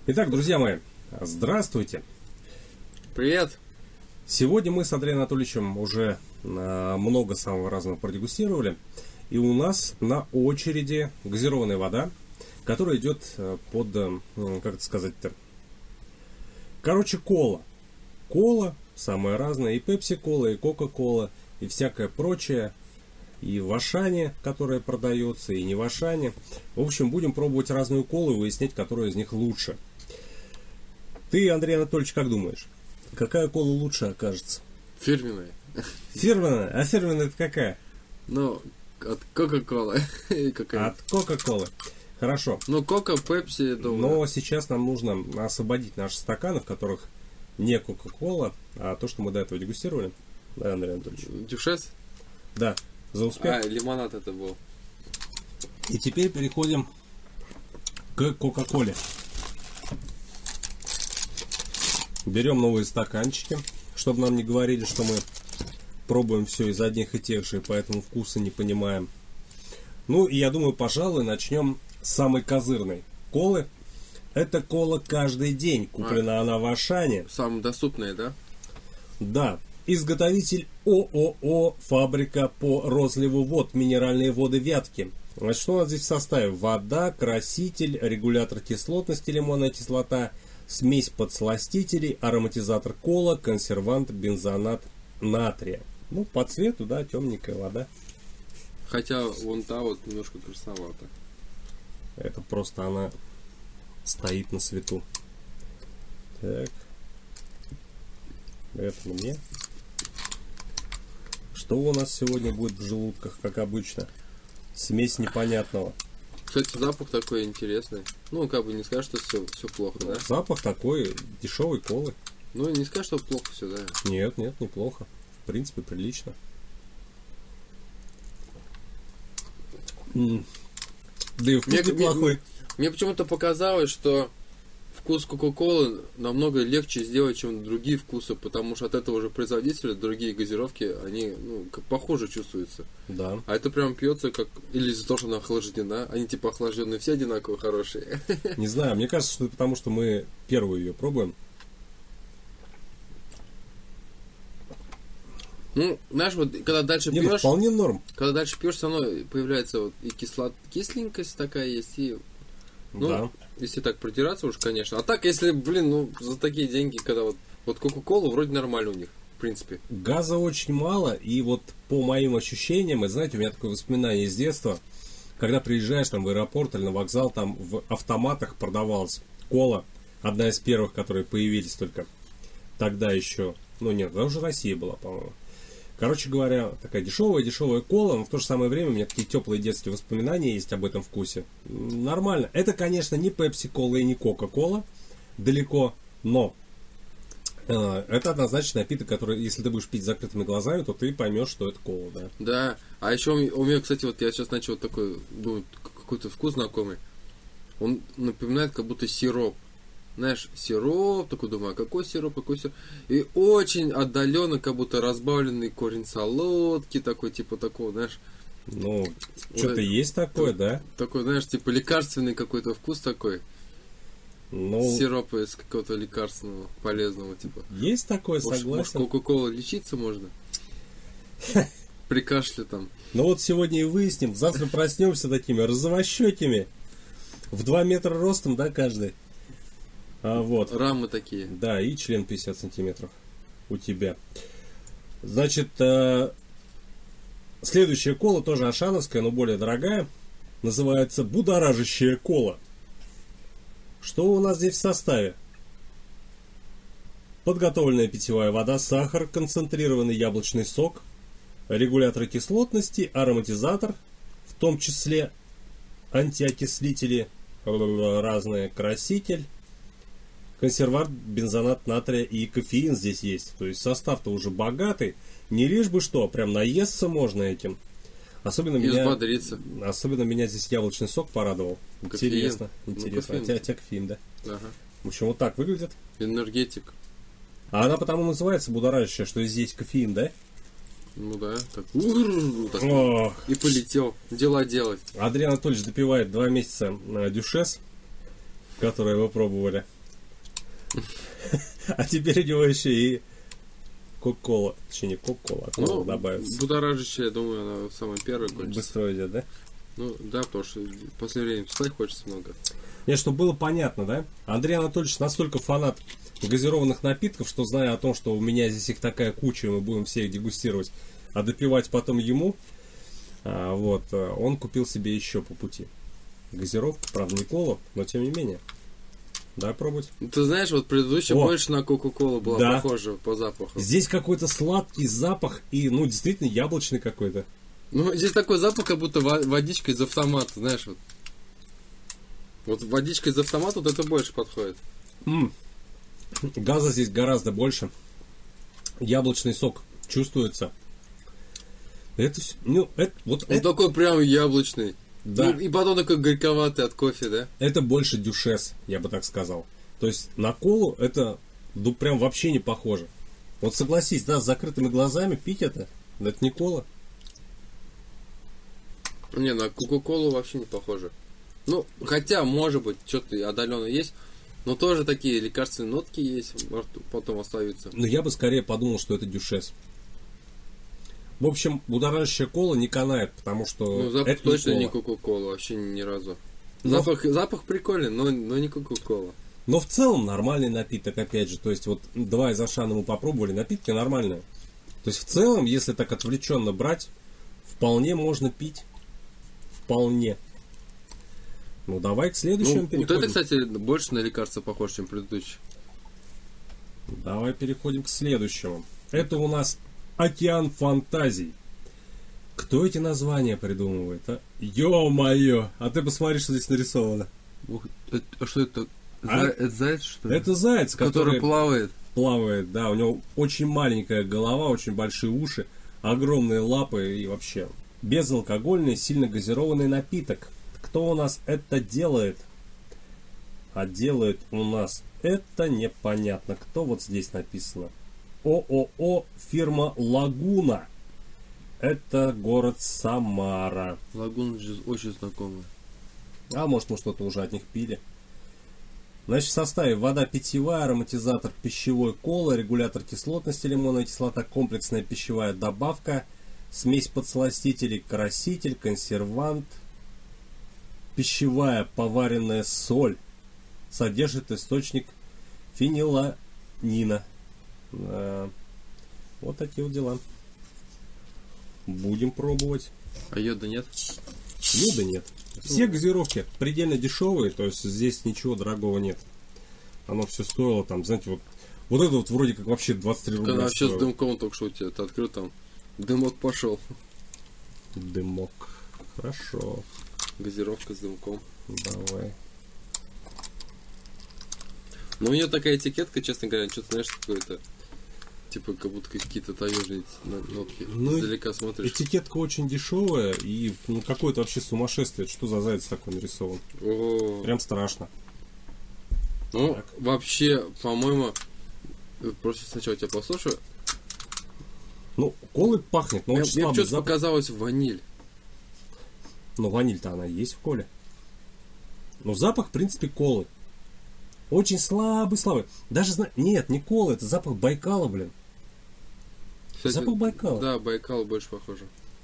Итак, друзья мои, здравствуйте. Привет. Сегодня мы с Андреем Анатольевичем уже много самого разного продегустировали. И у нас на очереди газированная вода, которая идет под, как это сказать-то, короче, кола. Кола самая разная, и пепси-кола, и кока-кола, и всякое прочее. И в Ашане, которая продается, и не в Ашане. В общем, будем пробовать разную колу и выяснять, которая из них лучше. Ты, Андрей Анатольевич, как думаешь? Какая кола лучше окажется? Фирменная. Фирменная? А фирменная это какая? Ну, от Кока-Колы. От Кока-Колы. Хорошо. Ну, Кока, Пепси, думаю. Но сейчас нам нужно освободить наши стаканы, в которых не Кока-Кола, а то, что мы до этого дегустировали. Да, Андрей Анатольевич? Дюшес? Да, за успех. А, лимонад это был. И теперь переходим к Кока-Коле. Берем новые стаканчики, чтобы нам не говорили, что мы пробуем все из одних и тех же, и поэтому вкуса не понимаем. Ну и я думаю, пожалуй, начнем с самой козырной колы. Это кола каждый день. Куплена она в Ашане. Самая доступная, да? Да. Изготовитель ООО «Фабрика по розливу вод. Минеральные воды Вятки». Значит, что у нас здесь в составе? Вода, краситель, регулятор кислотности, лимонная кислота, смесь подсластителей, ароматизатор кола, консервант, бензонат натрия. Ну, по цвету, да, темненькая вода. Хотя вон та вот немножко красновата. Это просто она стоит на свету. Так. Это мне. Что у нас сегодня будет в желудках, как обычно? Смесь непонятного. Кстати, запах такой интересный. Ну, как бы не скажешь, что все плохо, да? Запах такой дешевой колы. Ну, не скажешь, что плохо все, да? Нет, неплохо. В принципе, прилично. Да и вкус неплохой. Мне почему-то показалось, что вкус Кока-Колы намного легче сделать, чем другие вкусы, потому что от этого же производителя другие газировки, они, ну, как похоже чувствуются. Да. А это прям пьется как... Или из-за того, что она охлаждена. Они типа охлажденные все одинаково хорошие. Не знаю, мне кажется, что это потому, что мы первую ее пробуем. Ну, знаешь, вот когда дальше Не, пьешь... ну, вполне норм. Когда дальше пьешь, все равно появляется вот и кисленькость такая есть, и... Ну, да. Если так протираться уж, конечно. А так, если, блин, ну, за такие деньги, когда вот Кока-Колу вроде нормально у них, в принципе. Газа очень мало, и вот по моим ощущениям, и знаете, у меня такое воспоминание из детства, когда приезжаешь там в аэропорт или на вокзал, там в автоматах продавалась кола, одна из первых, которые появились только тогда еще, ну нет, это уже Россия была, по-моему. Короче говоря, такая дешевая кола, но в то же самое время у меня такие теплые детские воспоминания есть об этом вкусе. Нормально. Это, конечно, не пепси-кола и не кока-кола, далеко, но это однозначно напиток, который, если ты будешь пить с закрытыми глазами, то ты поймешь, что это кола, да. Да, а еще у меня, кстати, вот я сейчас начал такой, думаю, какой-то вкус знакомый. Он напоминает как будто сироп. Знаешь, сироп, такой думаю, а какой сироп? И очень отдаленно, как будто разбавленный корень солодки, такой, типа такого, знаешь. Ну, вот что-то есть такое, да? Такой, знаешь, типа лекарственный какой-то вкус такой. Ну, Сироп из какого-то лекарственного, полезного, типа. Есть такое, Может, согласен. Кока-Кола лечиться можно? При кашле там. Ну вот сегодня и выясним. Завтра проснемся такими розовощекими. В 2 метра ростом, да, каждый? Вот. Рамы такие. Да, и член 50 сантиметров у тебя. Значит, следующая кола тоже ашановская, но более дорогая. Называется будоражащая кола. Что у нас здесь в составе? Подготовленная питьевая вода, сахар, концентрированный яблочный сок, регуляторы кислотности, ароматизатор, в том числе антиокислители, разные, краситель, консервант, бензонат натрия и кофеин здесь есть. То есть состав-то уже богатый. Не лишь бы что, прям наесться можно этим. Особенно меня здесь яблочный сок порадовал. Кофеин. Интересно. Ну, А тебя кофеин, да? Ага. В общем, вот так выглядит. Энергетик. А она потому называется будоражащая, что здесь кофеин, да? Ну да, так. Ох. И полетел. Дела делать. Андрей Анатольевич допивает 2 месяца дюшес, которые вы пробовали. А теперь у него еще и кока-кола. Точнее, не кока-кола, а кола добавится. Будоражащая, я думаю, она самая первая кончится. Быстро идет, да? Ну, да, потому что в последнее время писать хочется много. Нет, чтобы было понятно, да? Андрей Анатольевич настолько фанат газированных напитков, что, зная о том, что у меня здесь их такая куча, и мы будем все их дегустировать, а допивать потом ему, он купил себе еще по пути газировку, правда не колу, но тем не менее. Давай пробовать. Ты знаешь, вот предыдущая больше на Кока-Колу была похожа по запаху. Здесь какой-то сладкий запах и, действительно яблочный какой-то. Ну, здесь такой запах, как будто водичка из автомата, знаешь, вот. Вот водичка из автомата, вот это больше подходит. Газа здесь гораздо больше. Яблочный сок чувствуется. Это, Он такой прям яблочный. Да. И потом такой горьковатый от кофе, да? Это больше дюшес, я бы так сказал. То есть на колу это прям вообще не похоже. Вот согласись, да, с закрытыми глазами пить это не кола. Не, на Кока-Колу вообще не похоже. Ну, хотя, может быть, что-то отдаленно есть, но тоже такие лекарственные нотки есть, может, потом остаются. Но я бы скорее подумал, что это дюшес. В общем, будоражащая кола не канает, потому что... Ну, запах это точно не не Кока-Кола, вообще ни разу. Но... Запах прикольный, но не Кока-Кола. Но в целом нормальный напиток, опять же. То есть, вот 2 из Ашана мы попробовали, напитки нормальные. То есть, в целом, если так отвлеченно брать, вполне можно пить. Вполне. Ну, давай к следующему переходим. Вот это, кстати, больше на лекарство похоже, чем предыдущий. Давай переходим к следующему. Это у нас Океан фантазий. Кто эти названия придумывает, а? Ё-моё! А ты посмотри, что здесь нарисовано. А что это? Это заяц, что ли? Это заяц, который плавает. Плавает, да. У него очень маленькая голова, очень большие уши, огромные лапы и вообще. Безалкогольный, сильно газированный напиток. Кто у нас это делает? А делает у нас это непонятно. Кто вот здесь написано? ООО фирма Лагуна. Это город Самара. Лагуна очень знакомая. А может мы что-то уже от них пили. Значит, в составе вода питьевая, ароматизатор пищевой колы, регулятор кислотности лимонная кислота, комплексная пищевая добавка, смесь подсластителей, краситель, консервант, пищевая поваренная соль. Содержит источник фениланина. Вот такие вот дела. Будем пробовать. А йода нет? Йода нет. Все газировки предельно дешевые, то есть здесь ничего дорогого нет. Оно все стоило там, знаете, вот это вот вроде как вообще 23 рубля. Когда вообще с дымком только что у тебя ты открыл, там дымок пошел. Дымок. Хорошо. Газировка с дымком. Давай. Ну у нее такая этикетка, честно говоря, что-то, знаешь, какое-то. Типа, как будто какие-то таежные нотки. Издалека смотришь. Этикетка очень дешевая и какое-то вообще сумасшествие. Что за заяц такой нарисован? Прям страшно. Ну, так. Вообще, по-моему, просто сначала тебя послушаю. Ну, колой пахнет, но очень слабый мне что-то запах. показалось ваниль. Но ваниль-то она есть в коле. Но запах, в принципе, колы. Очень слабый. Даже, нет, не кола, это запах Байкала, блин. Кстати, запах Байкала. Да, Байкал больше похоже.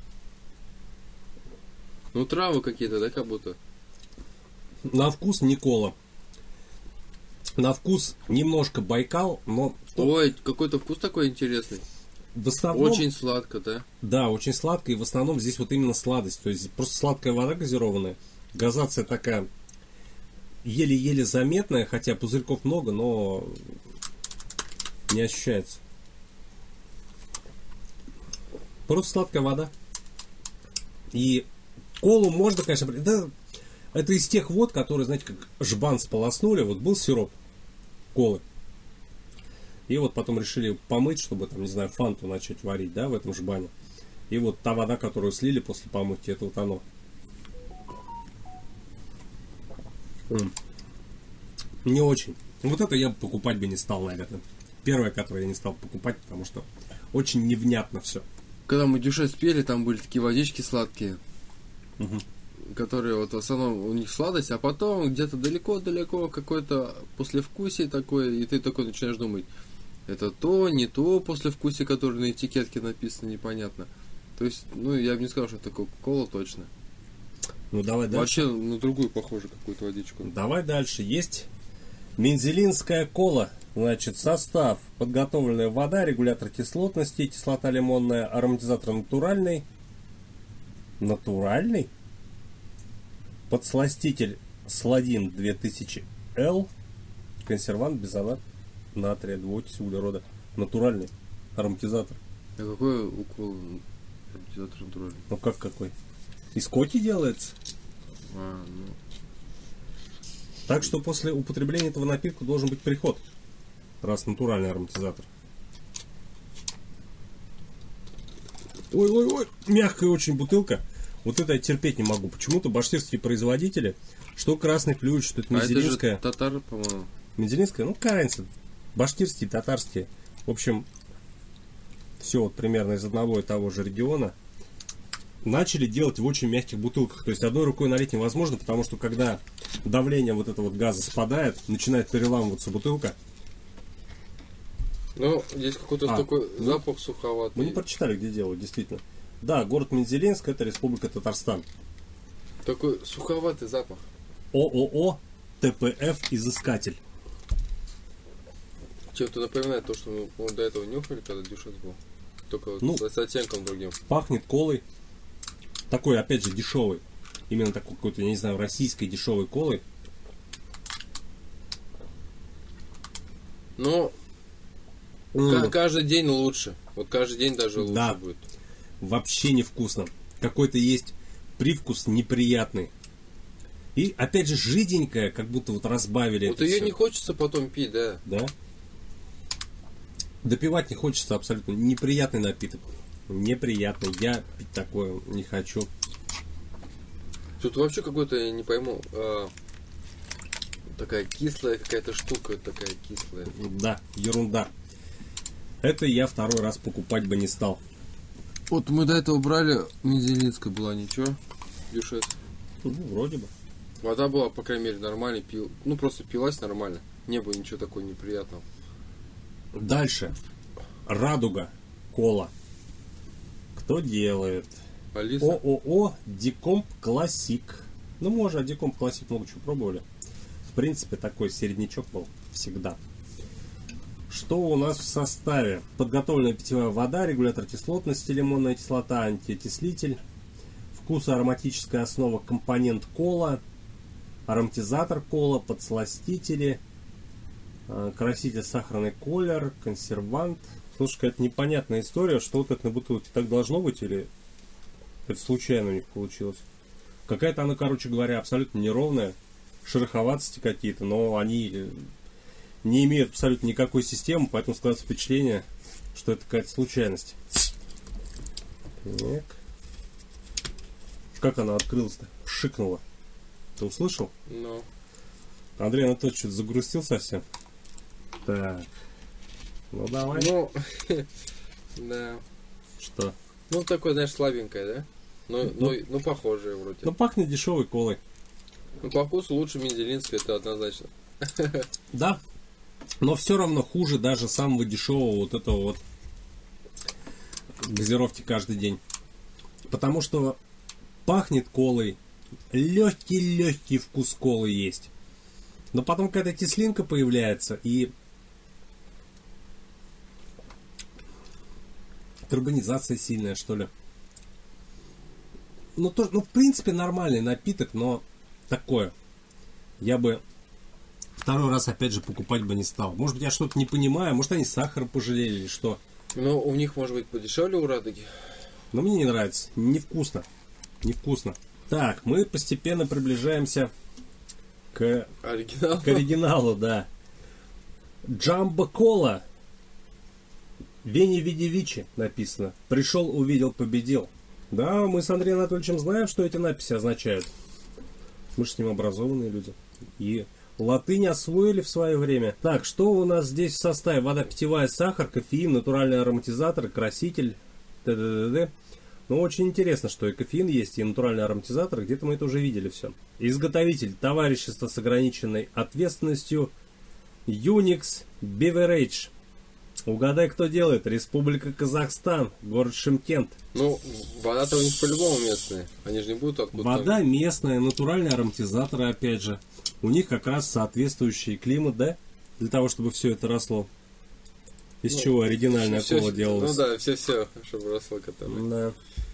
Ну, травы какие-то, да, как будто? На вкус не кола. На вкус немножко Байкал, но... Ой, какой-то вкус такой интересный. В основном... Очень сладко, да? Да, очень сладко, и в основном здесь вот именно сладость. То есть просто сладкая вода газированная. Газация такая еле-еле заметная, хотя пузырьков много, но не ощущается. Просто сладкая вода. И колу можно, конечно... Да, это из тех вод, которые, знаете, как жбан сполоснули. Вот был сироп колы. И вот потом решили помыть, чтобы, там, не знаю, фанту начать варить, да, в этом жбане. И вот та вода, которую слили после помывки, это вот оно. Не очень. Вот это я покупать бы не стал, наверное. Первое, которое я не стал покупать, потому что очень невнятно все. Когда мы дюшес пели, там были такие водички сладкие. Угу. которые вот в основном у них сладость, а потом где-то далеко-далеко какое-то послевкусие такое, и ты такой начинаешь думать, это то, не то послевкусие, которое на этикетке написано, непонятно. То есть, ну, я бы не сказал, что это кока-кола точно. Ну, давай дальше. Вообще на другую похоже какую-то водичку. Давай дальше. Есть мензелинская кола. Значит, состав: подготовленная вода, регулятор кислотности, кислота лимонная, ароматизатор натуральный. Натуральный? Подсластитель Сладин 2000L. Консервант, бизонат натрия, двуокись углерода. Натуральный ароматизатор. А какой укол ароматизатор натуральный? Ну как какой? Из коки делается. Ну. Так что после употребления этого напитка должен быть приход. Раз натуральный ароматизатор. Ой-ой-ой, мягкая очень бутылка. Вот это я терпеть не могу. Почему-то башкирские производители, что красный ключ, что это мензелинская. А это же татар, по-моему. Мензелинская, ну какая разница. Башкирские, татарские. В общем, все вот примерно из одного и того же региона. Начали делать в очень мягких бутылках. То есть одной рукой налить невозможно, потому что когда давление вот этого вот газа спадает, начинает переламываться бутылка. Ну, здесь какой-то такой запах суховатый. Мы не прочитали, где делают, действительно. Да, город Мензелинск, это Республика Татарстан. Такой суховатый запах. ООО ТПФ «Изыскатель». Чем-то напоминает то, что мы до этого нюхали, когда дюшес был. Только вот с оттенком другим. Пахнет колой. Такой, опять же, дешевый. Именно такой какой-то, я не знаю, российской дешевой колой. Но каждый день лучше. Вот каждый день даже лучше будет. Вообще невкусно. Какой-то есть привкус неприятный. И опять же жиденькая, как будто вот разбавили. Вот ее не хочется потом пить, да? Да. Допивать не хочется абсолютно. Неприятный напиток. Неприятный. Я пить такое не хочу. Тут вообще какой-то, я не пойму, такая кислая какая-то штука, такая кислая. Да, ерунда. Это я второй раз покупать бы не стал. Вот мы до этого брали, мензелинская была, ничего, дюшес. Ну, вроде бы. Вода была, по крайней мере, нормальной, ну просто пилась нормально. Не было ничего такого неприятного. Дальше. Радуга. Кола. Кто делает? Алиса? ООО Дикомп Классик. Ну, мы уже Дикомп Классик много чего пробовали. В принципе, такой середнячок был всегда. Что у нас в составе? Подготовленная питьевая вода, регулятор кислотности, лимонная кислота, антиокислитель, вкусо-ароматическая основа, компонент кола, ароматизатор кола, подсластители, краситель сахарный колер, консервант. Слушай, какая-то непонятная история, что вот это на бутылке так должно быть или это случайно у них получилось. Какая-то она, короче говоря, абсолютно неровная, шероховатости какие-то, но они не имеют абсолютно никакой системы, поэтому складывается впечатление, что это какая-то случайность. Так. Как она открылась-то? Шикнула. Ты услышал? Ну. Андрей Анатольевич что-то загрустил совсем. Так. Ну давай. Ну, да. Что? Ну, такой, знаешь, слабенькая, да? Ну, похожая вроде. Ну, пахнет дешевой колой. Ну, по вкусу лучше мензелинская, это однозначно. Да. Но все равно хуже даже самого дешевого вот этого вот газировки каждый день. Потому что пахнет колой. Легкий вкус колы есть. Но потом какая-то кислинка появляется и карбонизация сильная, что ли. Ну, в принципе, нормальный напиток, но такое. Я бы второй раз, опять же, покупать бы не стал. Может быть, я что-то не понимаю, может, они сахар пожалели или что. Ну, у них, может быть, подешевле у Радуги. Но мне не нравится. Невкусно. Невкусно. Так, мы постепенно приближаемся к оригиналу, да. Джамбо Кола. Вени Видевичи написано. Пришел, увидел, победил. Да, мы с Андреем Анатольевичем знаем, что эти надписи означают. Мы же с ним образованные люди. И латынь освоили в свое время. Так, что у нас здесь в составе? Вода питьевая, сахар, кофеин, натуральный ароматизатор, краситель, т.д. Но очень интересно, что и кофеин есть, и натуральный ароматизатор, где-то мы это уже видели все. Изготовитель товарищество с ограниченной ответственностью Unix Beverage. Угадай, кто делает? Республика Казахстан, город Шымкент. Ну, вода-то у них по-любому местная. Они же не будут откуда-то. Вода местная, натуральные ароматизаторы, опять же. У них как раз соответствующий климат, да? Для того, чтобы все это росло. Из чего оригинальная кола делалась. Ну да, все, чтобы росло которое. Да.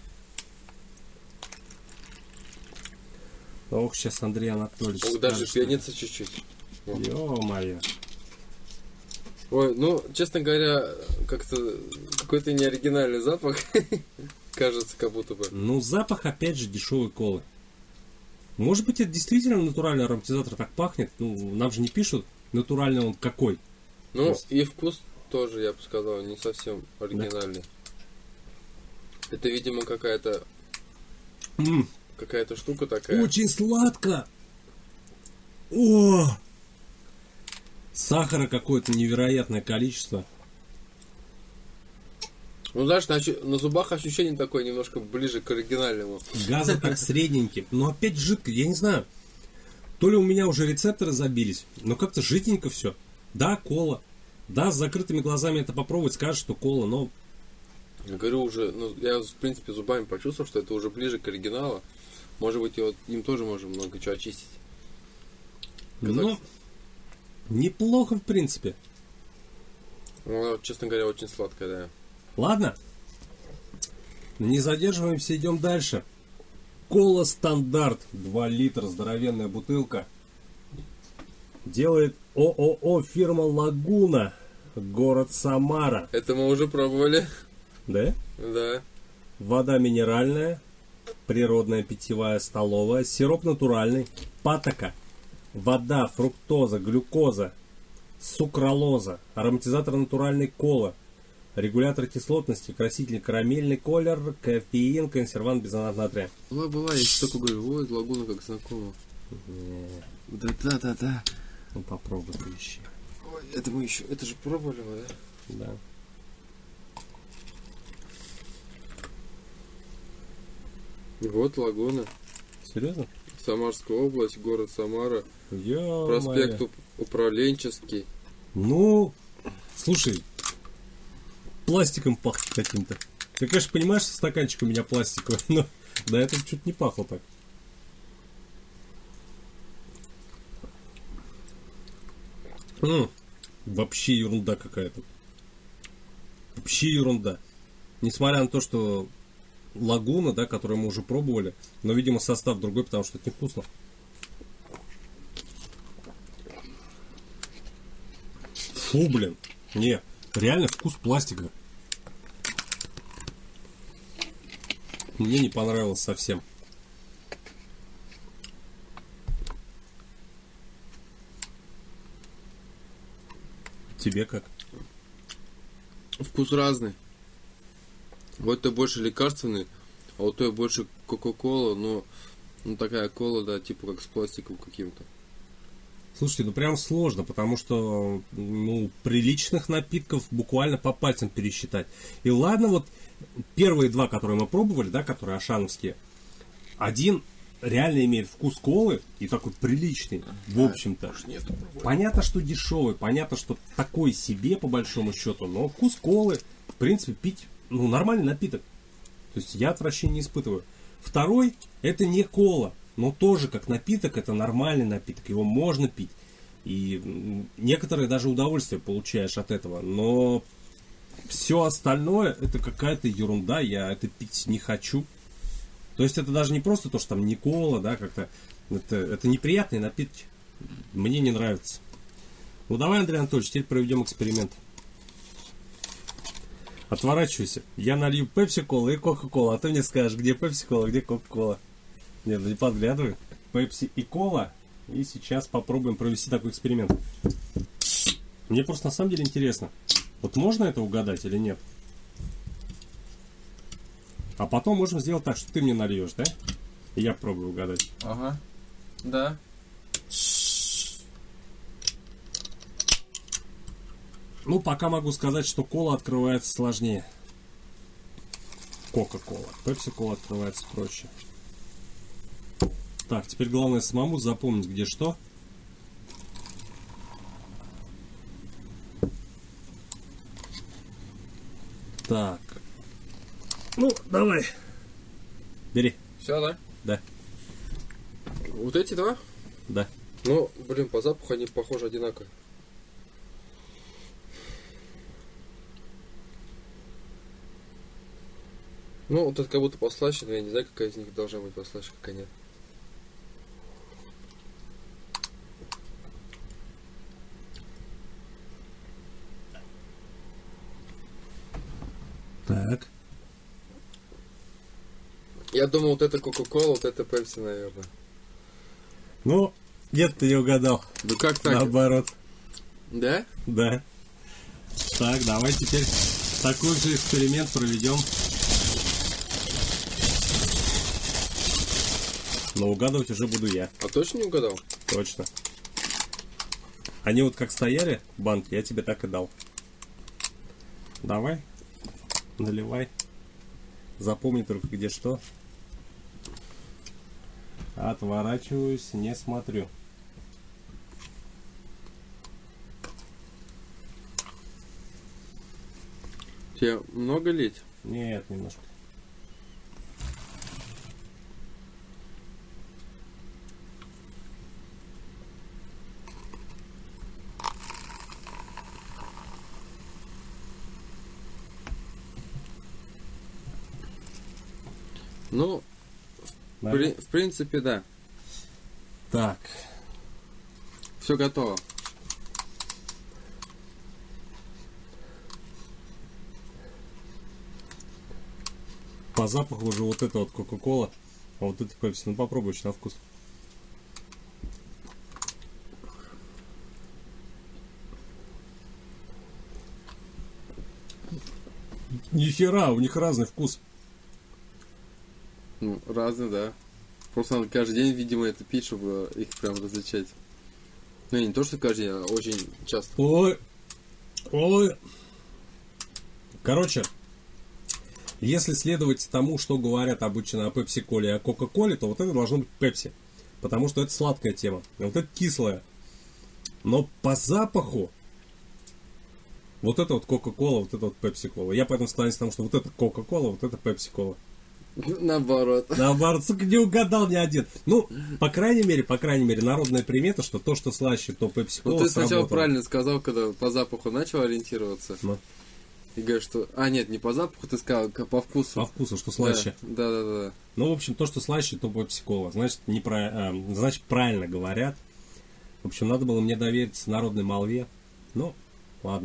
Ох, сейчас Андрей Анатольевич. Ох, даже пьяница чуть-чуть. Ё-моё. Ой, ну, честно говоря, как-то какой-то неоригинальный запах. Кажется, как будто бы. Ну, запах, опять же, дешевой колы. Может быть, это действительно натуральный ароматизатор так пахнет. Ну, нам же не пишут, натуральный он какой. Ну, Просто. и вкус тоже, я бы сказал, не совсем оригинальный. Да. Это, видимо, какая-то штука такая. Очень сладко. О! Сахара какое-то невероятное количество. Ну, знаешь, на зубах ощущение такое немножко ближе к оригинальному. Газа так средненький. Но опять жидко, я не знаю. То ли у меня уже рецепторы забились, но как-то жиденько все. Да, кола. Да, с закрытыми глазами это попробовать, скажешь, что кола, но... Я говорю уже, ну, я, в принципе, зубами почувствовал, что это уже ближе к оригиналу. Может быть, и вот им тоже можем много чего очистить. Ну, неплохо, в принципе. Ну, честно говоря, очень сладкая, да. Ладно. Не задерживаемся, идем дальше. Кола стандарт. 2 литра, здоровенная бутылка. Делает ООО фирма Лагуна. Город Самара. Это мы уже пробовали. Да? Да. Вода минеральная. Природная питьевая столовая. Сироп натуральный. Патока. Вода, фруктоза, глюкоза. Сукралоза. Ароматизатор натуральной кола. Регулятор кислотности, краситель карамельный колер, кофеин, консервант, бизонат натрия. Была, я только говорю, ой, Лагуна как знакомо. Да. Ну попробуй поищи. Ой, это же пробовали мы, да? Да. Вот Лагуна. Серьезно? Самарская область, город Самара. Ё-моё. Проспект Управленческий. Ну, слушай, пластиком пахнет каким-то. Ты, конечно, понимаешь, что стаканчик у меня пластиковый, но до этого что-то не пахло так. Вообще ерунда какая-то. Вообще ерунда. Несмотря на то, что Лагуна, да, которую мы уже пробовали, но, видимо, состав другой, потому что это невкусно. Фу, блин. Не, реально вкус пластика. Мне не понравилось совсем. Тебе как? Вкус разный. Вот той больше лекарственный, а вот той больше кока-кола, но ну такая кола, да, типа как с пластиком каким-то. Слушайте, ну прям сложно, потому что ну, приличных напитков буквально по пальцам пересчитать. И ладно, вот первые два, которые мы пробовали, да, которые ашановские, один реально имеет вкус колы и такой приличный, в общем-то. Понятно, что дешевый, понятно, что такой себе по большому счету, но вкус колы, в принципе, пить, ну, нормальный напиток. То есть я отвращения не испытываю. Второй, это не кола, но тоже как напиток, это нормальный напиток, его можно пить. И некоторые даже удовольствие получаешь от этого, но все остальное это какая-то ерунда, я это пить не хочу. То есть это даже не просто то, что там не кола, да, как-то. Это неприятные напитки. Мне не нравится. Ну давай, Андрей Анатольевич, теперь проведем эксперимент. Отворачивайся. Я налью пепси-колу и кока-кола, а ты мне скажешь, где пепси-кола, где кока-кола. Нет, ну не подглядывай. Пепси и кола. И сейчас попробуем провести такой эксперимент. Мне просто на самом деле интересно. Вот можно это угадать или нет? А потом можем сделать так, что ты мне нальешь, да? И я пробую угадать. Ага. Да. Ну, пока могу сказать, что кола открывается сложнее. Кока-кола. Пепси-кола открывается проще. Так, теперь главное самому запомнить, где что. Так. Ну, давай. Бери. Все, да? Да. Вот эти два? Да. Ну, блин, по запаху они похожи одинаково. Ну, вот это как будто послаще, но я не знаю, какая из них должна быть послаще, какая нет. Так. Я думал, вот это Кока-Кола, вот это Пепси, наверное. Ну, нет, ты не угадал. Да как так? Наоборот. Да? Да. Так, давай теперь такой же эксперимент проведем. Но угадывать уже буду я. А точно не угадал? Точно. Они вот как стояли, банки, я тебе так и дал. Давай. Наливай. Запомни только где что. Отворачиваюсь, не смотрю. Тебе много лить? Нет, немножко. Ну, в принципе, да. Так. Все готово. По запаху уже вот это вот Кока-Кола, а вот это Пепси. Ну попробуй на вкус. Нихера, у них разный вкус. Ну, разные, да. Просто надо каждый день, видимо, это пить, чтобы их прям различать. Ну, не то, что каждый день, а очень часто. Ой. Ой. Короче, если следовать тому, что говорят обычно о Пепси-коле и о Кока-коле, то вот это должно быть Пепси. Потому что это сладкая тема. А вот это кислая. Но по запаху вот это вот Кока-кола, вот это вот Пепси-кола. Я поэтому склоняюсь к тому, что вот это Кока-кола, вот это Пепси-кола. Наоборот. Наоборот, сука, не угадал ни один. Ну, по крайней мере, народная примета, что то, что слаще, то Пепси-кола. Ну, ты сначала правильно сказал, когда по запаху начал ориентироваться. Ну. И говоришь, что... А, нет, не по запаху, ты сказал, по вкусу. По вкусу, что слаще. Да. Ну, в общем, то, что слаще, то Пепси-кола. Значит, значит, правильно говорят. В общем, надо было мне довериться народной молве. Ну, ладно.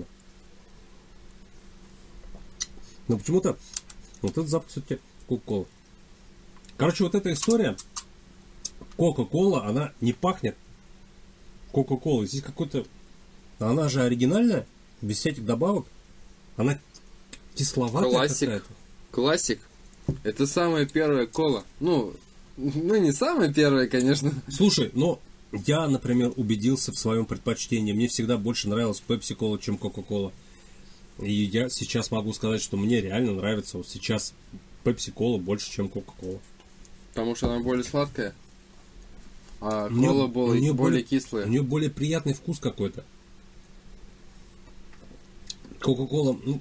Но почему-то вот этот запах все-таки Кока-кола. Короче, вот эта история Кока-кола, она не пахнет Кока-колой. Здесь какой-то... Она же оригинальная, без всяких добавок. Она кисловатая какая-то. Классик. Это самая первая кола. Ну, не самая первая, конечно. Слушай, но я, например, убедился в своем предпочтении. Мне всегда больше нравилась Пепси-кола, чем Кока-кола. И я сейчас могу сказать, что мне реально нравится вот сейчас Пепси-кола больше, чем Кока-кола. Потому что она более сладкая. А кола более кислая. У нее более приятный вкус какой-то. Кока-кола, ну...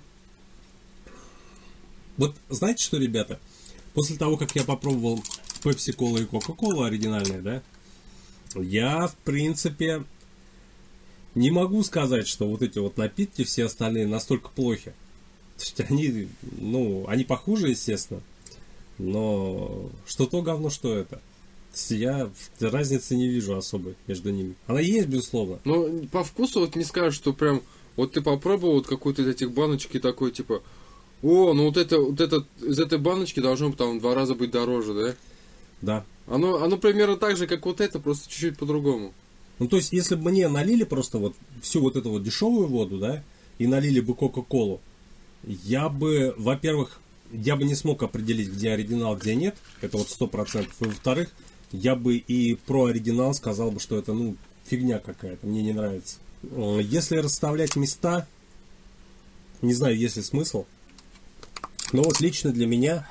Вот знаете что, ребята? После того, как я попробовал Пепси-кола и Кока-кола оригинальные, да? Я, в принципе, не могу сказать, что вот эти вот напитки все остальные настолько плохи. То есть они, они похуже, естественно. Но что то говно, что это. То есть я разницы не вижу особой между ними. Она есть, безусловно. Ну, по вкусу вот не скажешь, что прям... Вот ты попробовал вот какую-то из этих баночек и такой, типа... О, ну вот это из этой баночки должно там в 2 раза быть дороже, да? Да. Оно примерно так же, как вот это, просто чуть-чуть по-другому. Ну, то есть, если бы мне налили просто вот всю вот эту вот дешевую воду, да, и налили бы Кока-колу, я бы, во-первых, я бы не смог определить, где оригинал, где нет. Это вот 100%. И, во-вторых, я бы и про оригинал сказал бы, что это, фигня какая-то, мне не нравится. Если расставлять места, не знаю, есть ли смысл. Но вот лично для меня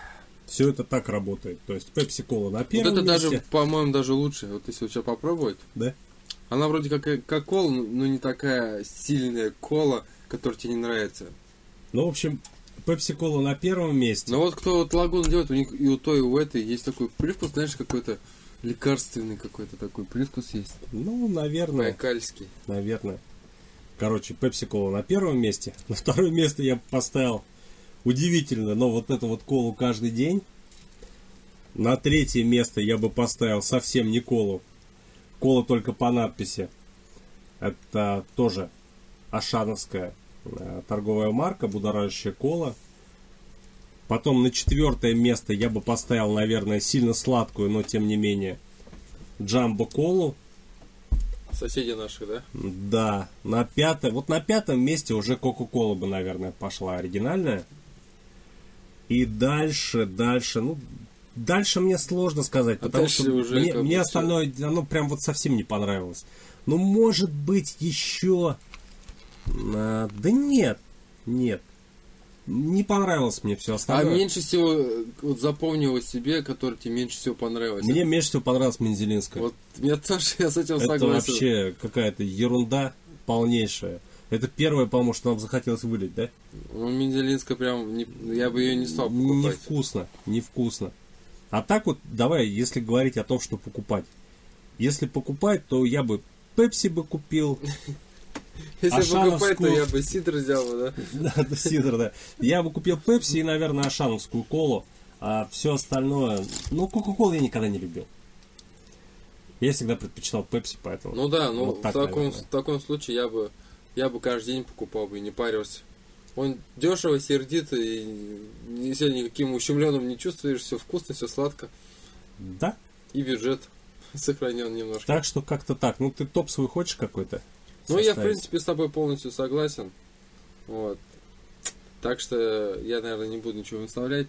Все это так работает. То есть Пепси-кола на Вот первом это месте. даже, по-моему, даже лучше. Вот если сейчас попробовать. Да? Она вроде как кола, но не такая сильная кола, которая тебе не нравится. Ну, в общем, Пепси-кола на первом месте. Но вот кто вот лагуну делает, у них и у той, и у этой есть такой привкус, знаешь, какой-то лекарственный какой-то такой привкус есть. Ну, наверное. Байкальский. Наверное. Короче, Пепси-кола на первом месте. На второе место я поставил, удивительно, но вот эту вот колу каждый день. На третье место я бы поставил совсем не колу. Кола только по надписи. Это тоже ашановская торговая марка, будоражащая кола. Потом на четвертое место я бы поставил, наверное, сильно сладкую, но тем не менее, Джамбо колу. Соседи наши, да? Да, на пятом месте уже Кока-кола бы, наверное, пошла оригинальная. И дальше, дальше мне сложно сказать, потому что уже мне остальное, оно прям вот совсем не понравилось. Ну, может быть, еще... Да нет, не понравилось мне все остальное. А меньше всего вот запомнила себе, который тебе меньше всего понравилось? Мне меньше всего понравилась Мензелинская. Вот мне тоже, я с этим Это согласен. вообще какая-то ерунда полнейшая. Это первое, по-моему, что нам захотелось вылить, да? Ну, Мензелинская прям, я бы ее не стал покупать. Невкусно. А так вот, давай, если говорить о том, что покупать. Если покупать, то я бы Пепси бы купил. Если покупать, то я бы сидр взял бы, да? Да, сидр, да. Я бы купил Пепси и, наверное, ашановскую колу. А все остальное... Ну, Кока-колу я никогда не любил. Я всегда предпочитал Пепси, поэтому... Ну да, ну вот так, в таком случае я бы каждый день покупал бы и не парился. Он дешево, сердито, и себя никаким ущемленным не чувствуешь, все вкусно, все сладко. Да. И бюджет сохранен немножко. Так что как-то так. Ну, ты топ свой хочешь какой-то? Ну, я, в принципе, с тобой полностью согласен. Вот. Так что я, наверное, не буду ничего выставлять.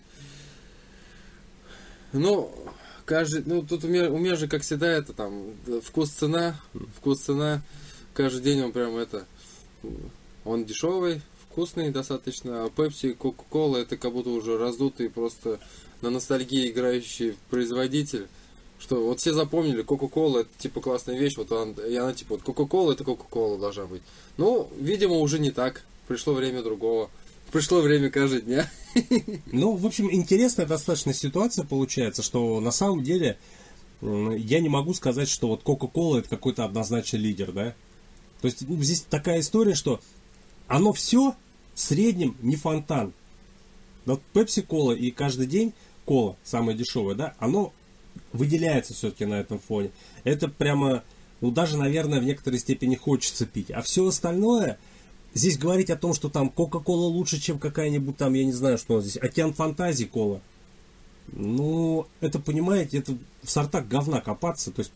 Ну, тут у меня же, как всегда, это там вкус-цена. Каждый день он прям он дешевый, вкусный достаточно. А Пепси и Кока-кола это как будто уже раздутый просто на ностальгии играющий производитель. Что вот все запомнили, Кока-кола это типа классная вещь, вот она типа вот Кока-кола это Кока-кола должна быть. Ну, видимо, уже не так. Пришло время другого. Пришло время каждого дня. Ну, в общем, интересная достаточно ситуация получается, что на самом деле я не могу сказать, что вот Кока-кола это какой-то однозначный лидер, да? То есть здесь такая история, что оно все в среднем не фонтан. Вот Пепси-кола и каждый день кола, самая дешевая, да, оно выделяется все-таки на этом фоне. Это прямо, ну даже, наверное, в некоторой степени хочется пить. А все остальное, здесь говорить о том, что там Кока-кола лучше, чем какая-нибудь там, я не знаю, что у нас здесь, Океан Фантазии кола. Ну, это, понимаете, это в сортах говна копаться. То есть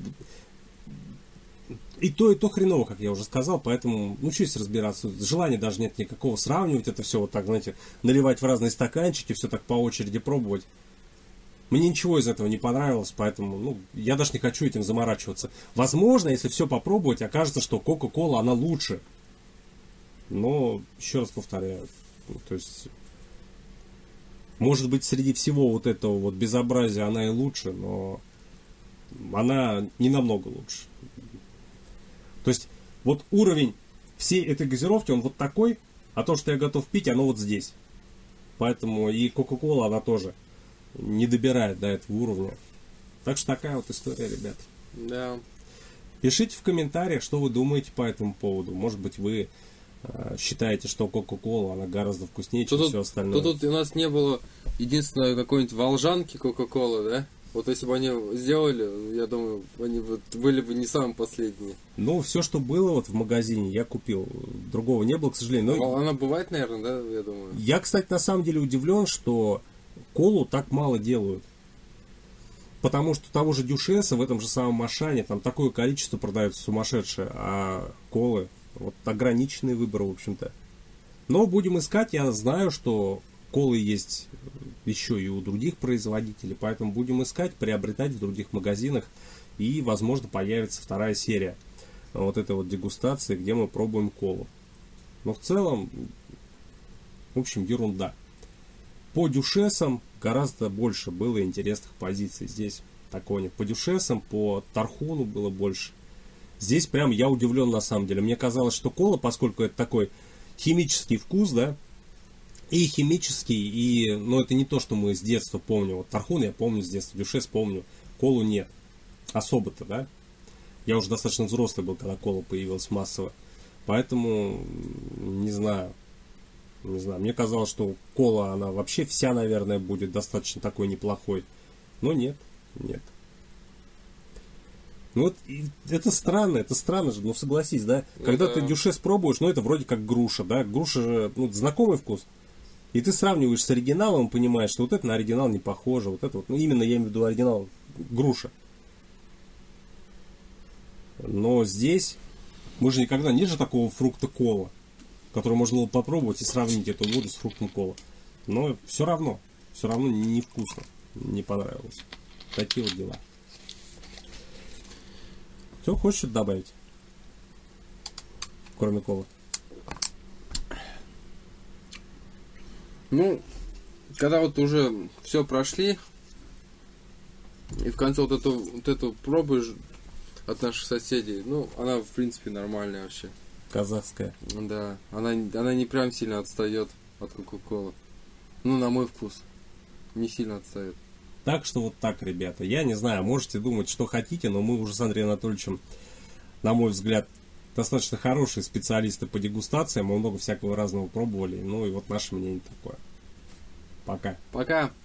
и то хреново, как я уже сказал, поэтому, ну, что здесь разбираться, желания даже нет никакого сравнивать это все вот так, знаете, наливать в разные стаканчики, все так по очереди пробовать. Мне ничего из этого не понравилось, поэтому, ну, я даже не хочу этим заморачиваться. Возможно, если все попробовать, окажется, что Кока-кола, она лучше. Но, еще раз повторяю, то есть, может быть, среди всего вот этого вот безобразия она и лучше, но она не намного лучше. То есть, вот уровень всей этой газировки, он вот такой, а то, что я готов пить, оно вот здесь. Поэтому и Кока-кола, она тоже не добирает до этого уровня. Так что такая вот история, ребят. Да. Пишите в комментариях, что вы думаете по этому поводу. Может быть, вы считаете, что Кока-кола, она гораздо вкуснее, чем все остальное. Тут у нас не было единственной какой-нибудь волжанки Кока-колы, да? Вот если бы они сделали, я думаю, они были бы не самые последние. Ну, все, что было вот в магазине, я купил. Другого не было, к сожалению. Но она бывает, наверное, да, я думаю. Я, кстати, на самом деле удивлен, что колу так мало делают. Потому что того же Дюшеса в этом же самом Ашане там такое количество продается сумасшедшее, а колы вот ограниченный выбор, в общем-то. Но будем искать, я знаю, что колы есть еще и у других производителей, поэтому будем искать, приобретать в других магазинах, и, возможно, появится вторая серия вот этой вот дегустации, где мы пробуем колу. Но в целом, в общем, ерунда. По Дюшесам, гораздо больше было интересных позиций. Здесь такого нет. По дюшесам, по тархуну было больше. Здесь прям я удивлен на самом деле. Мне казалось, что кола, поскольку это такой химический вкус, да, и химический, и, ну, это не то, что мы с детства помним. Вот тархун я помню с детства, дюшес помню, колу нет. Особо-то, да. Я уже достаточно взрослый был, когда кола появилась массово. Поэтому, не знаю. Мне казалось, что кола, она вообще вся, наверное, будет достаточно такой неплохой. Но нет. Ну вот, это странно же, ну согласись, да? Когда ты дюшес пробуешь, ну это вроде как груша, да? Груша же, ну, знакомый вкус. И ты сравниваешь с оригиналом, понимаешь, что вот это на оригинал не похоже, вот это вот, ну именно я имею в виду оригинал, груша. Но здесь мы же никогда, нет же такого фрукта кола, который можно было попробовать и сравнить эту воду с фруктом кола. Но все равно невкусно, не понравилось. Такие вот дела. Все, хочешь что-то добавить? Кроме колы. Ну, когда вот уже все прошли, и в конце вот эту пробуешь от наших соседей, ну, она в принципе нормальная вообще. Казахская. Да, она не прям сильно отстает от Кока-Колы. Ну, на мой вкус. Не сильно отстает. Так что вот так, ребята. Я не знаю, можете думать, что хотите, но мы уже с Андреем Анатольевичем, на мой взгляд, достаточно хорошие специалисты по дегустациям. Мы много всякого разного пробовали. Ну и вот наше мнение такое. Пока. Пока.